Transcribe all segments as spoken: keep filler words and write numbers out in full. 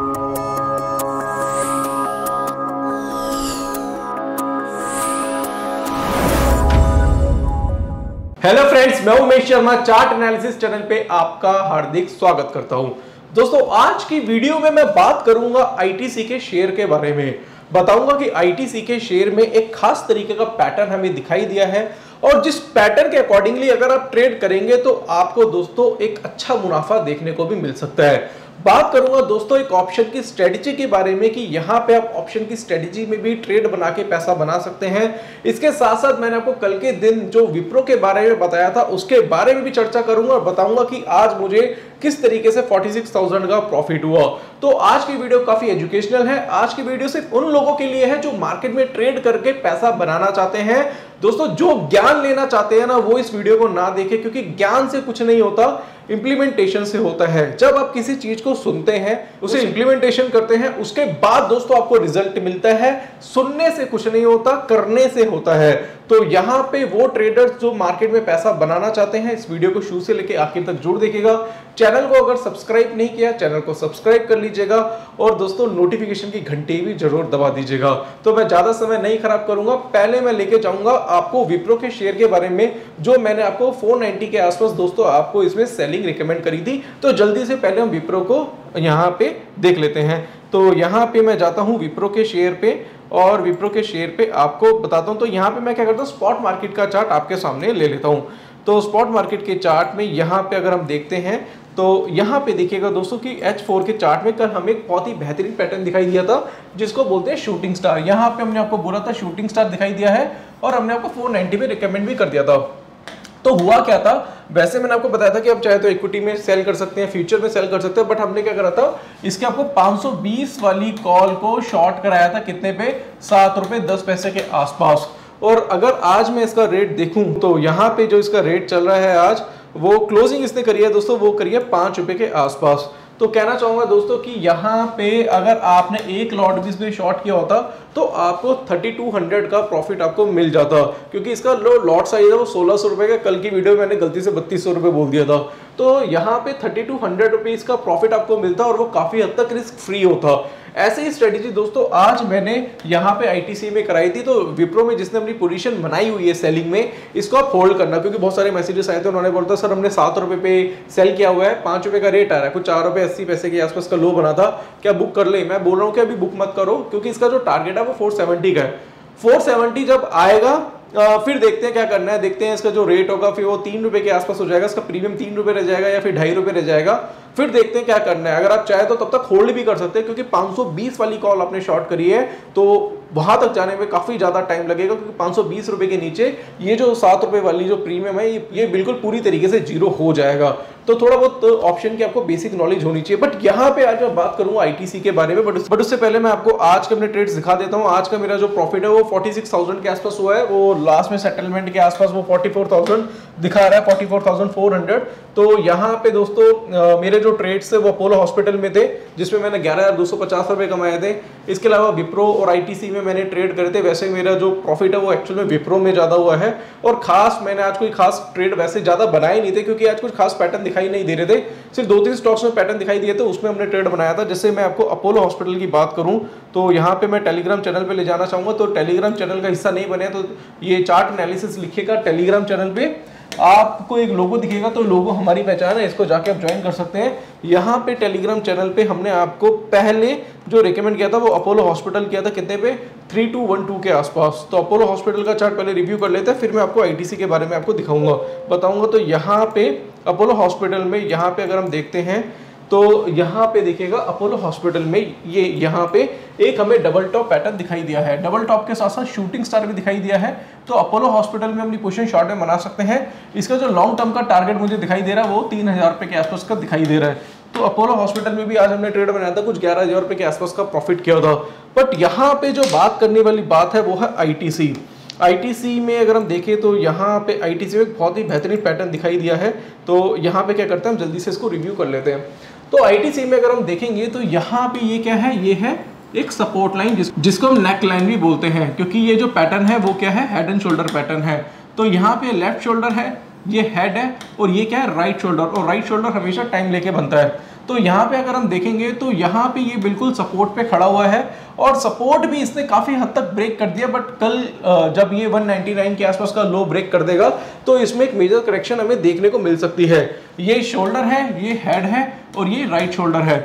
Hello friends, मैं Umesh Sharma chart analysis channel पे आपका हार्दिक स्वागत करता हूं। दोस्तों, आज की वीडियो में मैं बात करूंगा आईटीसी के शेयर के बारे में। बताऊंगा कि आईटीसी के शेयर में एक खास तरीके का पैटर्न हमें दिखाई दिया है और जिस पैटर्न के अकॉर्डिंगली अगर आप ट्रेड करेंगे तो आपको दोस्तों एक अच्छा मुनाफा देखने को भी मिल सकता है। बात करूंगा दोस्तों एक ऑप्शन की स्ट्रेटजी के बारे में कि यहां पे आप ऑप्शन की स्ट्रेटजी में भी ट्रेड बना के पैसा बना सकते हैं। इसके साथ साथ मैंने आपको कल के दिन जो विप्रो के बारे में बताया था उसके बारे में भी चर्चा करूंगा और बताऊंगा कि आज मुझे किस तरीके से छियालीस हज़ार का प्रॉफिट हुआ। तो आज की वीडियो काफी एजुकेशनल है। आज की वीडियो सिर्फ उन लोगों के लिए है जो मार्केट में ट्रेड करके पैसा बनाना चाहते हैं। दोस्तों, जो ज्ञान लेना चाहते हैं ना वो इस वीडियो को ना देखें, क्योंकि ज्ञान से कुछ नहीं होता, इंप्लीमेंटेशन से होता है। जब आप किसी चीज को सुनते हैं, उसे इंप्लीमेंटेशन करते हैं, उसके बाद दोस्तों आपको रिजल्ट मिलता है। सुनने से कुछ नहीं होता, करने से होता है। तो यहां पे वो ट्रेडर्स जो मार्केट में पैसा बनाना चाहते हैं, इस वीडियो को शुरू से लेकर आखिर तक जरूर देखिएगा। चैनल को अगर सब्सक्राइब नहीं किया, चैनल को सब्सक्राइब कर लीजिएगा और दोस्तों नोटिफिकेशन की घंटी भी जरूर दबा दीजिएगा। तो मैं ज्यादा समय नहीं खराब करूंगा, पहले मैं लेके जाऊंगा आपको विप्रो के शेयर के बारे में, जो मैंने आपको चार सौ नब्बे के आसपास दोस्तों आपको इसमें सेलिंग रिकमेंड करी थी। तो जल्दी से पहले हम विप्रो को यहाँ पे देख लेते हैं। तो यहाँ पे मैं जाता हूँ विप्रो के शेयर पे और विप्रो के शेयर पे आपको बताता हूँ। तो यहाँ पे मैं क्या करता हूँ, स्पॉट मार्केट का चार्ट आपके सामने ले लेता हूँ। तो स्पॉट मार्केट के चार्ट में यहाँ पे अगर हम देखते हैं तो यहाँ पे देखिएगा दोस्तों कि एच फोर के चार्ट में कल हमें एक बहुत ही बेहतरीन पैटर्न दिखाई दिया था जिसको बोलते हैं शूटिंग स्टार। यहाँ पे हमने आपको बोला था शूटिंग स्टार दिखाई दिया है और हमने आपको चार सौ नब्बे पे रिकमेंड भी कर दिया था। तो हुआ क्या था, वैसे मैंने आपको बताया था कि आप चाहे तो इक्विटी में सेल कर सकते हैं, फ्यूचर में सेल कर सकते हैं, बट हमने क्या करा था, इसके आपको पाँच सौ बीस वाली कॉल को शॉर्ट कराया था। कितने पे? सात रुपए दस पैसे के आसपास। और अगर आज मैं इसका रेट देखूं तो यहाँ पे जो इसका रेट चल रहा है आज, वो क्लोजिंग इसने करी है दोस्तों, वो करी है पांच रुपए के आसपास। तो कहना चाहूंगा दोस्तों कि यहाँ पे अगर आपने एक लॉट भी इसमें शॉर्ट किया होता तो आपको थर्टी टू हंड्रेड का प्रॉफिट आपको मिल जाता, क्योंकि इसका लॉट साइज है वो सोलह सौ रुपए का। कल की वीडियो में मैंने गलती से बत्तीस सौ रुपए बोल दिया था। तो यहाँ पे थर्टी टू हंड्रेड रुपीज का प्रॉफिट आपको मिलता और वो काफी हद तक रिस्क फ्री होता। ऐसे ही स्ट्रेटेजी दोस्तों आज मैंने यहाँ पे आईटीसी में कराई थी। तो विप्रो में जिसने अपनी पोजीशन बनाई हुई है सेलिंग में, इसको आप होल्ड करना, क्योंकि बहुत सारे मैसेजेस आए थे, उन्होंने बोलता सर हमने सात रुपए पे सेल किया हुआ है, पांच रुपए का रेट आ रहा है, कुछ चार रुपए अस्सी पैसे के आसपास का लो बना था, क्या बुक कर ले? मैं बोल रहा हूँ कि अभी बुक मत करो, क्योंकि इसका जो टारगेट है वो फोर सेवेंटी का है। फोर सेवेंटी जब आएगा आ, फिर देखते हैं क्या करना है। देखते हैं इसका जो रेट होगा फिर वो तीन रुपए के आसपास हो जाएगा, इसका प्रीमियम तीन रुपए रह जाएगा या फिर ढाई रुपए रह जाएगा। फिर देखते हैं क्या करना है। अगर आप चाहे तो तब तक होल्ड भी कर सकते हैं, क्योंकि पाँच सौ बीस वाली कॉल आपने शॉर्ट करी है तो वहां तक जाने में काफी ज्यादा टाइम लगेगा, क्योंकि पाँच सौ बीस रुपए के नीचे ये जो सात रुपए वाली जो प्रीमियम है ये, ये बिल्कुल पूरी तरीके से जीरो हो जाएगा। तो थोड़ा बहुत ऑप्शन की आपको बेसिक नॉलेज होनी चाहिए। बट यहाँ पे आज मैं बात करूंगा आईटीसी के बारे में, बट बट उससे पहले मैं आपको आज के अपने ट्रेड्स दिखा देता हूँ। आज का मेरा जो प्रॉफिट है वो फोर्टी सिक्स थाउजेंड के आसपास हुआ है। वो लास्ट में सेटलमेंट के आसपास वो फोर्टी फोर थाउजेंड दिखा रहा है, forty four thousand four hundred. तो यहाँ पे दोस्तों आ, मेरे जो ट्रेड्स थे वो अपोलो हॉस्पिटल में थे, जिसमें मैंने ग्यारह हजार दो सौ पचास रुपए कमाए थे। इसके अलावा विप्रो और आईटीसी में मैंने ट्रेड करे थे। वैसे मेरा जो प्रॉफिट है वो एक्चुअल में विप्रो में ज्यादा हुआ है। और खास मैंने आज कोई खास ट्रेड वैसे ज्यादा बनाए नहीं थे, क्योंकि आज कुछ खास पैटर्न दिखाई नहीं दे रहे थे। सिर्फ दो तीन स्टॉक्स में पैटर्न दिखाई दिए थे, उसमें हमने ट्रेड बनाया था। जैसे मैं आपको अपोलो हॉस्पिटल की बात करूं तो यहाँ पे मैं टेलीग्राम चैनल पे ले जाना चाहूंगा। तो टेलीग्राम चैनल का हिस्सा नहीं बने तो ये चार्ट एनालिसिस लिखिएगा टेलीग्राम चैनल पे, आपको एक लोगो दिखेगा, तो लोगो हमारी पहचान है, इसको जाके आप ज्वाइन कर सकते हैं। यहाँ पे टेलीग्राम चैनल पे हमने आपको पहले जो रिकमेंड किया था वो अपोलो हॉस्पिटल किया था, कितने पे? थ्री टू वन टू के आसपास। तो अपोलो हॉस्पिटल का चार्ट पहले रिव्यू कर लेते हैं, फिर मैं आपको आईटीसी के बारे में आपको दिखाऊंगा, बताऊंगा। तो यहाँ पे अपोलो हॉस्पिटल में यहाँ पे अगर हम देखते हैं तो यहाँ पे देखिएगा अपोलो हॉस्पिटल में ये यहाँ पे एक हमें डबल टॉप पैटर्न दिखाई दिया है। डबल टॉप के साथ साथ शूटिंग स्टार भी दिखाई दिया है। तो अपोलो हॉस्पिटल में अपनी पोजीशन शॉर्ट में बना सकते हैं। इसका जो लॉन्ग टर्म का टारगेट मुझे दिखाई दे रहा है वो तीन हजार रुपए के आसपास का दिखाई दे रहा है। तो अपोलो हॉस्पिटल में भी आज हमने ट्रेड बनाया था, कुछ ग्यारह हजार रुपए के आसपास का प्रॉफिट किया था। बट यहाँ पे जो बात करने वाली बात है वो है आईटीसी। आईटीसी में अगर हम देखें तो यहाँ पे आईटीसी में बहुत ही बेहतरीन पैटर्न दिखाई दिया है। तो यहाँ पे क्या करते हैं हम जल्दी से इसको रिव्यू कर लेते हैं। तो आईटीसी में अगर हम देखेंगे तो यहाँ पे ये क्या है, ये है एक सपोर्ट लाइन जिस, जिसको हम नेक लाइन भी बोलते हैं, क्योंकि ये जो पैटर्न है वो क्या है, हेड एंड शोल्डर पैटर्न है। तो यहाँ पे लेफ्ट शोल्डर है, ये हेड है और ये क्या है, राइट शोल्डर, और राइट शोल्डर हमेशा टाइम लेके बनता है। तो यहाँ पे अगर हम देखेंगे तो यहाँ पे ये बिल्कुल सपोर्ट पे खड़ा हुआ है और सपोर्ट भी इसने काफी हद तक ब्रेक कर दिया, बट कल जब ये एक सौ निन्यानवे के आसपास का लो ब्रेक कर देगा तो इसमें एक मेजर करेक्शन हमें देखने को मिल सकती है। ये शोल्डर है, ये हेड है और ये राइट शोल्डर है।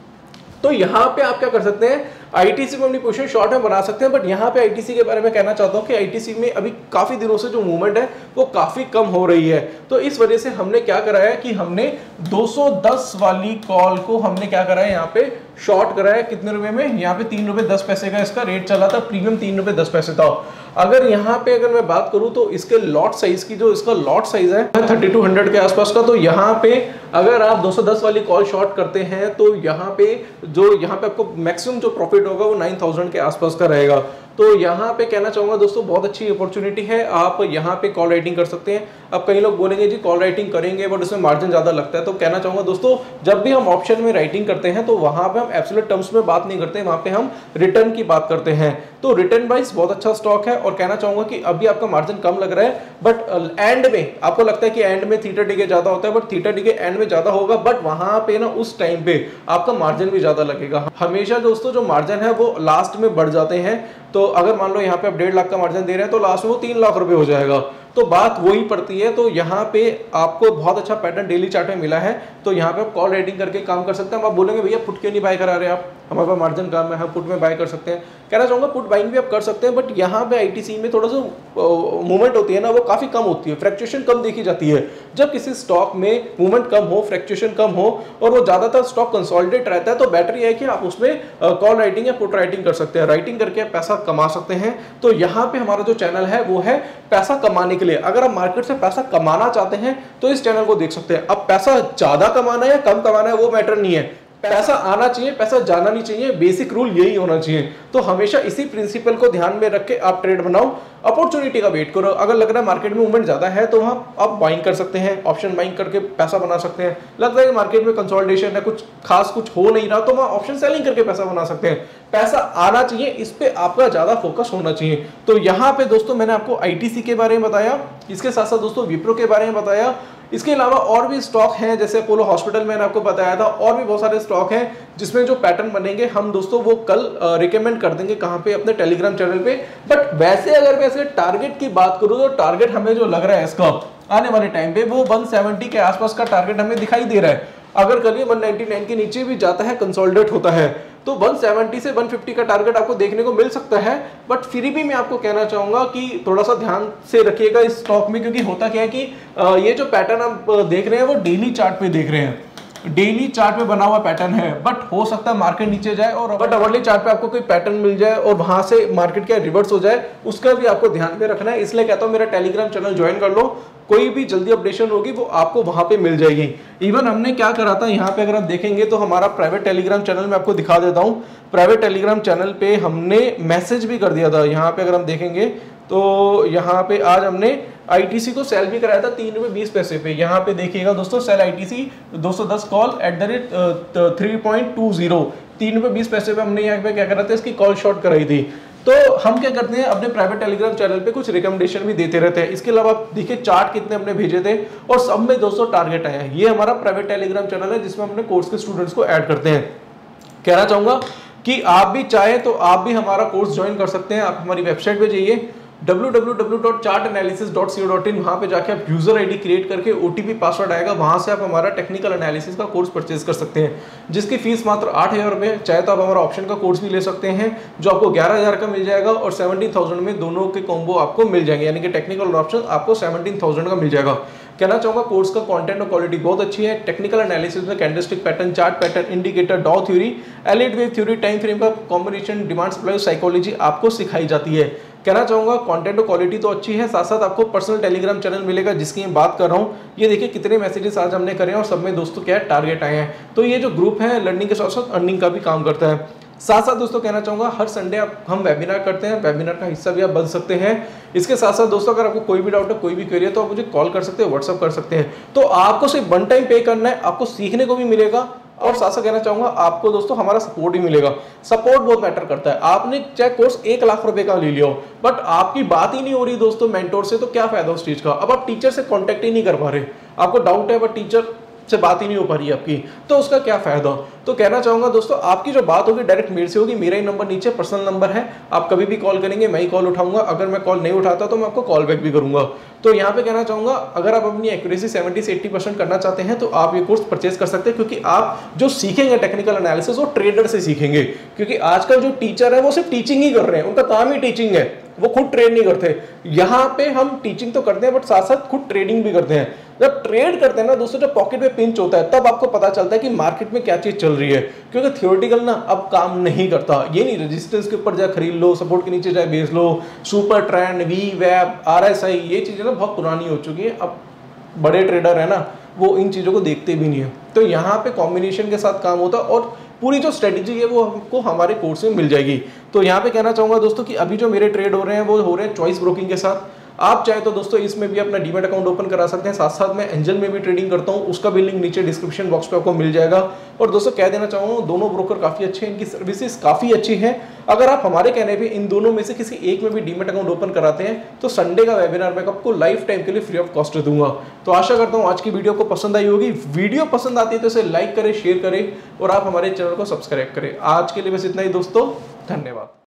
तो यहाँ पे आप क्या कर सकते हैं, आईटीसी में अपनी पोजीशन शॉर्ट में बना सकते हैं, बट यहाँ पे आईटीसी के बारे में कहना चाहता हूँ कि आईटीसी में अभी काफी दिनों से जो मूवमेंट है वो काफी कम हो रही है। तो इस वजह से हमने क्या करा है कि हमने दो सौ दस वाली कॉल को हमने क्या करा है, यहाँ पे शॉर्ट करा है। कितने रुपए में, यहाँ पे तीन रुपए दस पैसे का इसका रेट चला था, प्रीमियम तीन रुपए दस पैसे था। अगर यहाँ पे अगर मैं बात करूं तो इसके लॉट साइज की, जो इसका लॉट साइज है थर्टी टू हंड्रेड के आसपास का, तो यहाँ पे अगर आप दो सौ दस वाली कॉल शॉर्ट करते हैं तो यहाँ पे जो यहाँ पे आपको मैक्सिमम जो प्रॉफिट होगा वो नाइन थाउजेंड के आसपास का रहेगा। तो यहाँ पे कहना चाहूंगा दोस्तों बहुत अच्छी अपॉर्चुनिटी है, आप यहाँ पे कॉल राइटिंग कर सकते हैं। अब कई लोग बोलेंगे जी कॉल राइटिंग करेंगे बट उसमें मार्जिन ज्यादा लगता है, तो कहना चाहूंगा दोस्तों जब भी हम ऑप्शन में राइटिंग करते हैं तो वहां पे हम एब्सोल्यूट टर्म्स में बात नहीं करते, वहां पे हम रिटर्न की बात करते हैं। तो रिटर्न वाइज बहुत अच्छा स्टॉक है और कहना चाहूंगा कि अभी आपका मार्जिन कम लग रहा है, बट एंड में आपको लगता है कि एंड में थीटा डी के ज्यादा होता है, बट थीटा डी के एंड में ज्यादा होगा, बट वहां पे ना उस टाइम पे आपका मार्जिन भी ज्यादा लगेगा। हमेशा दोस्तों जो मार्जिन है वो लास्ट में बढ़ जाते हैं। तो अगर मान लो यहाँ पे आप डेढ़ लाख का मार्जिन दे रहे हैं तो लास्ट में वो तीन लाख रुपए हो जाएगा, तो बात वही पड़ती है। तो यहाँ पे आपको बहुत अच्छा पैटर्न डेली चार्ट में मिला है, तो यहाँ पे आप कॉल राइटिंग करके काम कर सकते हैं। आप बोलेंगे भैया पुट क्यों नहीं बाय करा रहे आप, हमारे पास मार्जिन कम है, हम पुट में बाय कर सकते हैं। कहना चाहूंगा पुट बाइंग भी आप कर सकते हैं, बट यहाँ पे आईटीसी में थोड़ा सा मूवमेंट होती है ना, वो काफी कम होती है, फ्रैक्चुएशन कम देखी जाती है। जब किसी स्टॉक में मूवमेंट कम हो, फ्रैक्चुएशन कम हो और वो ज्यादातर स्टॉक कंसोलिडेट रहता है, तो बेटर ये है कि आप उसमें कॉल राइटिंग या पुट राइटिंग कर सकते हैं, राइटिंग करके आप पैसा कमा सकते हैं। तो यहाँ पे हमारा जो चैनल है वो है पैसा कमाने के लिए। अगर आप मार्केट से पैसा कमाना चाहते हैं तो इस चैनल को देख सकते हैं। अब पैसा ज्यादा कमाना है या कम कमाना है वो मैटर नहीं है, पैसा आना चाहिए, पैसा जाना नहीं चाहिए, बेसिक रूल यही होना चाहिए। तो हमेशा इसी प्रिंसिपल को ध्यान में रख के आप ट्रेड बनाओ, अपॉर्चुनिटी का वेट करो। अगर लग रहा है मार्केट में मूवमेंट ज्यादा है तो वहां आप बाइंग कर सकते हैं, ऑप्शन बाइंग करके पैसा बना सकते हैं। लगता है कि मार्केट में कंसोलिडेशन है, कुछ खास कुछ हो नहीं रहा, तो वहां ऑप्शन सेलिंग करके पैसा बना सकते हैं। पैसा आना चाहिए, इस पे आपका ज्यादा फोकस होना चाहिए। तो यहाँ पे दोस्तों मैंने आपको आईटीसी के बारे में बताया, इसके साथ साथ दोस्तों विप्रो के बारे में बताया। इसके अलावा और भी स्टॉक हैं, जैसे अपोलो हॉस्पिटल मैंने आपको बताया था, और भी बहुत सारे स्टॉक हैं जिसमें जो पैटर्न बनेंगे हम दोस्तों वो कल रिकमेंड कर देंगे कहां पे, अपने टेलीग्राम चैनल पे। बट वैसे अगर वैसे टारगेट की बात करूं तो टारगेट हमें जो लग रहा है इसका आने वाले टाइम पे वो एक सौ सत्तर के आसपास का टारगेट हमें दिखाई दे रहा है। अगर कल ये एक सौ निन्यानवे के नीचे भी जाता है, कंसोलिडेट होता है, तो एक सौ सत्तर से एक सौ पचास का टारगेट आपको देखने को मिल सकता है। बट फिर भी मैं आपको कहना चाहूंगा कि थोड़ा सा ध्यान से रखिएगा इस स्टॉक में, क्योंकि होता क्या है कि ये जो पैटर्न आप देख रहे हैं वो डेली चार्ट पे देख रहे हैं, डेली चार्ट पे बना हुआ पैटर्न है। बट हो सकता है मार्केट नीचे जाए और बट अवर्ली चार्ट पे आपको कोई पैटर्न मिल जाए और वहां से मार्केट क्या रिवर्स हो जाए, उसका भी आपको ध्यान में रखना है। इसलिए कहता हूं मेरा टेलीग्राम चैनल ज्वाइन कर लो, कोई भी जल्दी अपडेशन होगी वो आपको वहां पे मिल जाएगी। इवन हमने क्या करा था, यहाँ पे अगर आप देखेंगे तो हमारा प्राइवेट टेलीग्राम चैनल में आपको दिखा देता हूँ। प्राइवेट टेलीग्राम चैनल पे हमने मैसेज भी कर दिया था। यहाँ पे अगर हम देखेंगे तो यहाँ पे आज हमने आईटीसी को सेल भी कराया था तीन रुपए बीस पैसे पे। यहाँ पे देखिएगा दोस्तों, सेल आईटीसी दो सौ दस call at the rate three point two zero, तीन रुपए बीस पैसे पे हमने यहाँ पे क्या करा था, इसकी कॉल शॉर्ट कराई थी। तो हम क्या करते हैं, अपने प्राइवेट टेलीग्राम चैनल पे कुछ रिकमेंडेशन भी देते रहते हैं। इसके अलावा आप देखिए चार्ट कितने हमने भेजे थे और सब में दोस्तों टारगेट आया है। ये हमारा प्राइवेट टेलीग्राम चैनल है जिसमें हमने कोर्स के स्टूडेंट्स को ऐड करते हैं। कहना चाहूंगा कि आप भी चाहे तो आप भी हमारा कोर्स ज्वाइन कर सकते हैं। आप हमारी वेबसाइट पे जाइए W W W dot chart analysis dot C O dot in, वहां पे जाके आप यूजर आईडी क्रिएट करके ओटीपी पासवर्ड आएगा, वहां से आप हमारा टेक्निकल एनालिसिस का कोर्स परचेज कर सकते हैं, जिसकी फीस मात्र आठ हजार रुपए। चाहे तो आप हमारा ऑप्शन का कोर्स भी ले सकते हैं जो आपको ग्यारह हजार का मिल जाएगा और सेवनटीन थाउजेंड में दोनों के कॉम्बो आपको मिल जाएंगे, यानी कि टेक्निकल और ऑप्शन आपको सेवनटीन थाउजेंड का मिल जाएगा। कहना चाहूंगा कोर्स का कंटेंट और क्वालिटी बहुत अच्छी है। टेक्निकल एनालिसिस में candlestick pattern, chart pattern, indicator, Dow theory, Elliott wave theory, time frame का कॉम्बिनेशन, डिमांड सप्लाई, साइकोलॉजी आपको सिखाई जाती है। कहना चाहूंगा कंटेंट और क्वालिटी तो अच्छी है, साथ साथ आपको पर्सनल टेलीग्राम चैनल मिलेगा जिसकी मैं बात कर रहा हूँ। ये देखिए कितने मैसेजेस आज हमने करे हैं और सब में दोस्तों क्या टारगेट आए हैं। तो ये जो ग्रुप है लर्निंग के साथ साथ अर्निंग का भी काम करता है। साथ साथ दोस्तों कहना चाहूंगा हर संडे आप हम वेबिनार करते हैं, वेबिनार का हिस्सा भी आप बन सकते हैं। इसके साथ साथ दोस्तों अगर आपको कोई भी डाउट है, कोई भी क्वेरी है तो आप मुझे कॉल कर सकते हैं, व्हाट्सअप कर सकते हैं। तो आपको सिर्फ वन टाइम पे करना है, आपको सीखने को भी मिलेगा और साथ साथ कहना चाहूंगा आपको दोस्तों हमारा सपोर्ट भी मिलेगा। सपोर्ट बहुत मैटर करता है। आपने चाहे कोर्स एक लाख रुपए का ले लिया हो, बट आपकी बात ही नहीं हो रही दोस्तों मेंटोर से, तो क्या फायदा उस चीज का। अब आप टीचर से कांटेक्ट ही नहीं कर पा रहे, आपको डाउट है बट टीचर से बात ही नहीं हो पा रही है आपकी, तो उसका क्या फायदा। तो कहना चाहूंगा दोस्तों आपकी जो बात होगी डायरेक्ट मेरे से होगी। मेरा ही नंबर नीचे पर्सनल नंबर है, आप कभी भी कॉल करेंगे मैं ही कॉल उठाऊंगा। अगर मैं कॉल नहीं उठाता तो मैं आपको कॉल बैक भी करूंगा। तो यहाँ पे कहना चाहूंगा अगर आप अपनी एक्यूरेसी सेवेंटी से एट्टी परसेंट करना चाहते हैं तो आप ये कोर्स परचेज कर सकते हैं, क्योंकि आप जो सीखेंगे टेक्निकल एनालिसिस वो ट्रेडर से सीखेंगे। क्योंकि आजकल जो टीचर है वो सिर्फ टीचिंग ही कर रहे हैं, उनका काम ही टीचिंग है, वो खुद ट्रेड नहीं करते। यहाँ पे हम टीचिंग तो करते हैं बट साथ साथ खुद ट्रेडिंग भी करते हैं। जब ट्रेड करते हैं ना दोस्तों, जब पॉकेट में पिंच होता है तब आपको पता चलता है कि मार्केट में क्या चीज चल रही है। क्योंकि थियोरेटिकल ना अब काम नहीं करता। ये नहीं रेजिस्टेंस के ऊपर जाए खरीद लो, सपोर्ट के नीचे जाए बेच लो, सुपर ट्रेंड, वी वेब, आरएसआई, ये चीजें ना बहुत पुरानी हो चुकी है। अब बड़े ट्रेडर है ना वो इन चीजों को देखते भी नहीं है। तो यहाँ पे कॉम्बिनेशन के साथ काम होता है और पूरी जो स्ट्रेटेजी है वो हमको हमारे कोर्स में मिल जाएगी। तो यहाँ पे कहना चाहूंगा दोस्तों कि अभी जो मेरे ट्रेड हो रहे हैं वो हो रहे हैं चॉइस ब्रोकिंग के साथ। आप चाहे तो दोस्तों इसमें भी अपना डीमैट अकाउंट ओपन करा सकते हैं। साथ साथ मैं एंजल में भी ट्रेडिंग करता हूं, उसका भी लिंक नीचे डिस्क्रिप्शन बॉक्स पे आपको मिल जाएगा। और दोस्तों कह देना चाहूंगा दोनों ब्रोकर काफी अच्छे हैं, इनकी सर्विसेज काफी अच्छी हैं। अगर आप हमारे कहने पे इन दोनों में से किसी एक में भी डीमैट अकाउंट ओपन कराते हैं तो संडे का वेबिनार मैं आपको लाइफ टाइम के लिए फ्री ऑफ कॉस्ट दूंगा। तो आशा करता हूँ आज की वीडियो को पसंद आई होगी। वीडियो पसंद आती है तो इसे लाइक करें, शेयर करें और आप हमारे चैनल को सब्सक्राइब करें। आज के लिए बस इतना ही दोस्तों, धन्यवाद।